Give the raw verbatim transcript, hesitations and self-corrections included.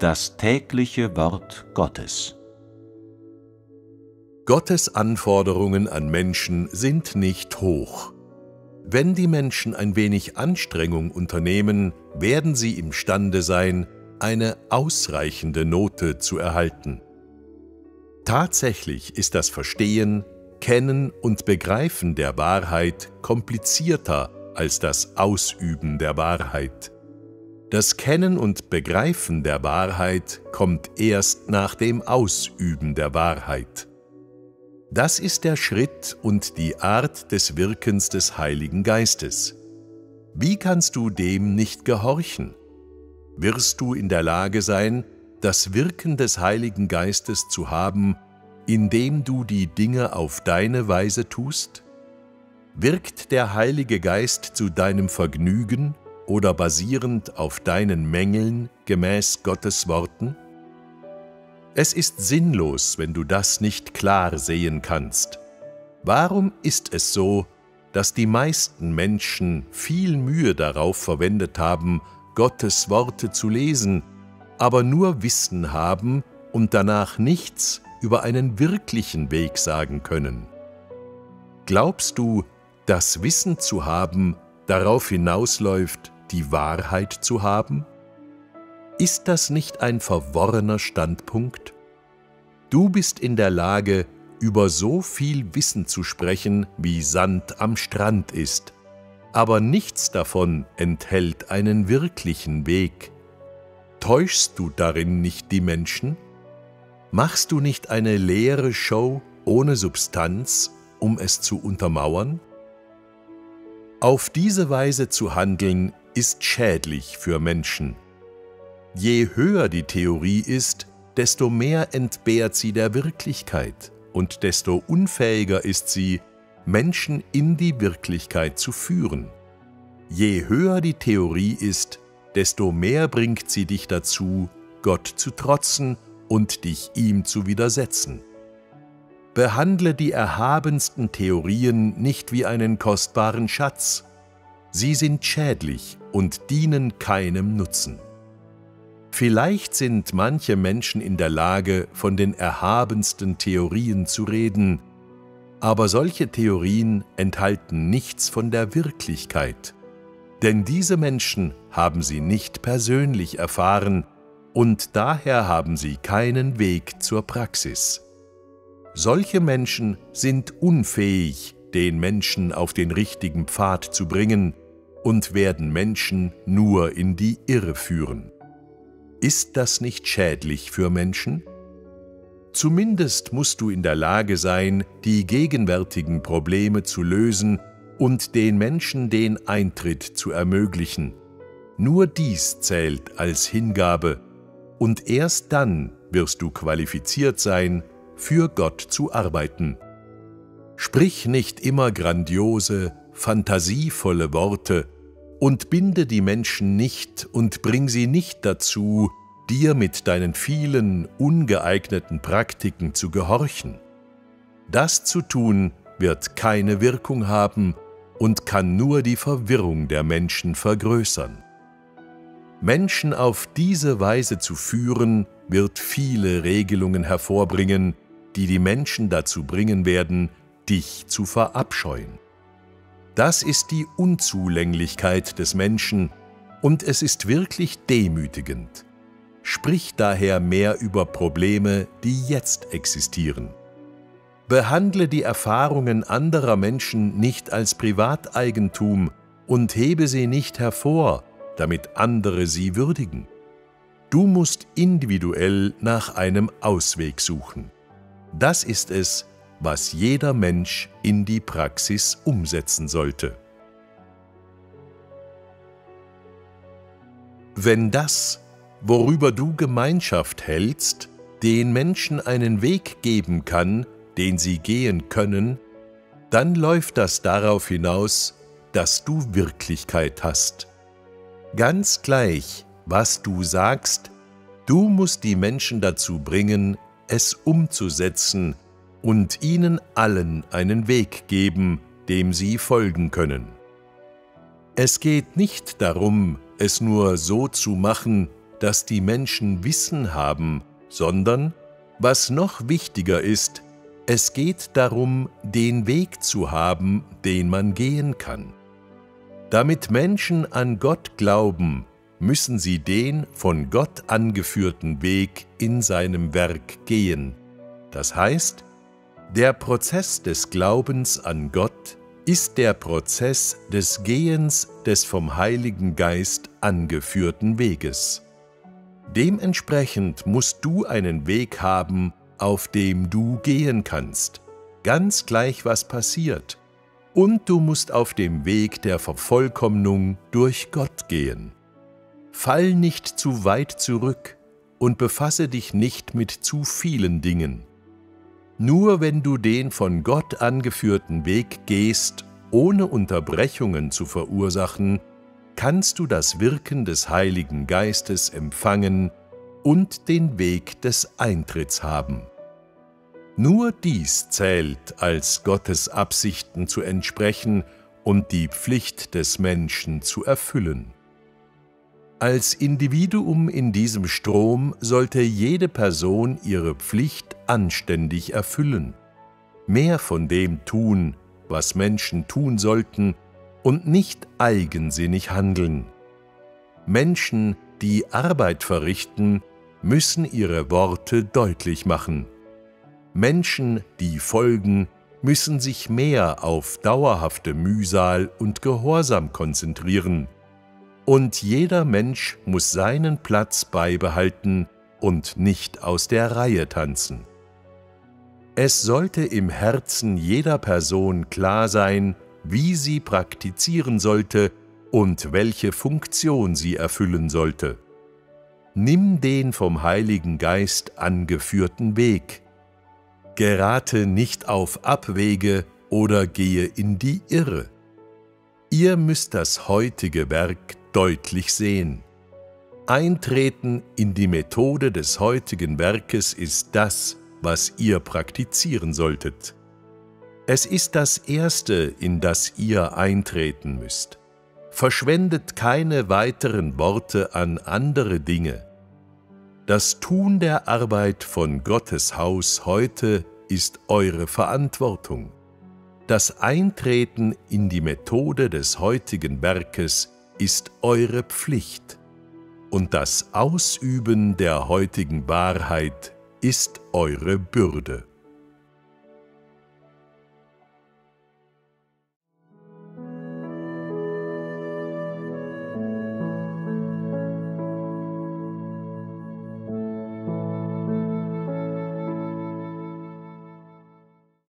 Das tägliche Wort Gottes. Gottes Anforderungen an Menschen sind nicht hoch. Wenn die Menschen ein wenig Anstrengung unternehmen, werden sie imstande sein, eine ausreichende Note zu erhalten. Tatsächlich ist das Verstehen, Kennen und Begreifen der Wahrheit komplizierter als das Ausüben der Wahrheit. Das Kennen und Begreifen der Wahrheit kommt erst nach dem Ausüben der Wahrheit. Das ist der Schritt und die Art des Wirkens des Heiligen Geistes. Wie kannst du dem nicht gehorchen? Wirst du in der Lage sein, das Wirken des Heiligen Geistes zu haben, indem du die Dinge auf deine Weise tust? Wirkt der Heilige Geist zu deinem Vergnügen oder basierend auf deinen Mängeln gemäß Gottes Worten? Es ist sinnlos, wenn du das nicht klar sehen kannst. Warum ist es so, dass die meisten Menschen viel Mühe darauf verwendet haben, Gottes Worte zu lesen, aber nur Wissen haben und danach nichts über einen wirklichen Weg sagen können? Glaubst du, dass Wissen zu haben darauf hinausläuft, die Wahrheit zu haben? Ist das nicht ein verworrener Standpunkt? Du bist in der Lage, über so viel Wissen zu sprechen, wie Sand am Strand ist, aber nichts davon enthält einen wirklichen Weg. Täuschst du darin nicht die Menschen? Machst du nicht eine leere Show ohne Substanz, um es zu untermauern? Auf diese Weise zu handeln, ist schädlich für Menschen. Je höher die Theorie ist, desto mehr entbehrt sie der Wirklichkeit und desto unfähiger ist sie, Menschen in die Wirklichkeit zu führen. Je höher die Theorie ist, desto mehr bringt sie dich dazu, Gott zu trotzen und dich ihm zu widersetzen. Behandle die erhabensten Theorien nicht wie einen kostbaren Schatz. Sie sind schädlich und dienen keinem Nutzen. Vielleicht sind manche Menschen in der Lage, von den erhabensten Theorien zu reden, aber solche Theorien enthalten nichts von der Wirklichkeit, denn diese Menschen haben sie nicht persönlich erfahren und daher haben sie keinen Weg zur Praxis. Solche Menschen sind unfähig, den Menschen auf den richtigen Pfad zu bringen und werden Menschen nur in die Irre führen. Ist das nicht schädlich für Menschen? Zumindest musst du in der Lage sein, die gegenwärtigen Probleme zu lösen und den Menschen den Eintritt zu ermöglichen. Nur dies zählt als Hingabe, und erst dann wirst du qualifiziert sein, für Gott zu arbeiten. Sprich nicht immer grandiose, fantasievolle Worte und binde die Menschen nicht und bring sie nicht dazu, dir mit deinen vielen ungeeigneten Praktiken zu gehorchen. Das zu tun wird keine Wirkung haben und kann nur die Verwirrung der Menschen vergrößern. Menschen auf diese Weise zu führen, wird viele Regelungen hervorbringen, die die Menschen dazu bringen werden, dich zu verabscheuen. Das ist die Unzulänglichkeit des Menschen, und es ist wirklich demütigend. Sprich daher mehr über Probleme, die jetzt existieren. Behandle die Erfahrungen anderer Menschen nicht als Privateigentum und hebe sie nicht hervor, damit andere sie würdigen. Du musst individuell nach einem Ausweg suchen. Das ist es, was jeder Mensch in die Praxis umsetzen sollte. Wenn das, worüber du Gemeinschaft hältst, den Menschen einen Weg geben kann, den sie gehen können, dann läuft das darauf hinaus, dass du Wirklichkeit hast. Ganz gleich, was du sagst, du musst die Menschen dazu bringen, es umzusetzen und ihnen allen einen Weg geben, dem sie folgen können. Es geht nicht darum, es nur so zu machen, dass die Menschen Wissen haben, sondern, was noch wichtiger ist, es geht darum, den Weg zu haben, den man gehen kann. Damit Menschen an Gott glauben, müssen sie den von Gott angeführten Weg in seinem Werk gehen. Das heißt, der Prozess des Glaubens an Gott ist der Prozess des Gehens des vom Heiligen Geist angeführten Weges. Dementsprechend musst du einen Weg haben, auf dem du gehen kannst, ganz gleich was passiert, und du musst auf dem Weg der Vervollkommnung durch Gott gehen. Fall nicht zu weit zurück und befasse dich nicht mit zu vielen Dingen. Nur wenn du den von Gott angeführten Weg gehst, ohne Unterbrechungen zu verursachen, kannst du das Wirken des Heiligen Geistes empfangen und den Weg des Eintritts haben. Nur dies zählt, als Gottes Absichten zu entsprechen und die Pflicht des Menschen zu erfüllen. Als Individuum in diesem Strom sollte jede Person ihre Pflicht anständig erfüllen, mehr von dem tun, was Menschen tun sollten, und nicht eigensinnig handeln. Menschen, die Arbeit verrichten, müssen ihre Worte deutlich machen. Menschen, die folgen, müssen sich mehr auf dauerhafte Mühsal und Gehorsam konzentrieren. Und jeder Mensch muss seinen Platz beibehalten und nicht aus der Reihe tanzen. Es sollte im Herzen jeder Person klar sein, wie sie praktizieren sollte und welche Funktion sie erfüllen sollte. Nimm den vom Heiligen Geist angeführten Weg. Gerate nicht auf Abwege oder gehe in die Irre. Ihr müsst das heutige Werk deutlich sehen. Eintreten in die Methode des heutigen Werkes ist das, was ihr praktizieren solltet. Es ist das Erste, in das ihr eintreten müsst. Verschwendet keine weiteren Worte an andere Dinge. Das Tun der Arbeit von Gottes Haus heute ist eure Verantwortung. Das Eintreten in die Methode des heutigen Werkes ist eure Pflicht. Und das Ausüben der heutigen Wahrheit ist eure Bürde.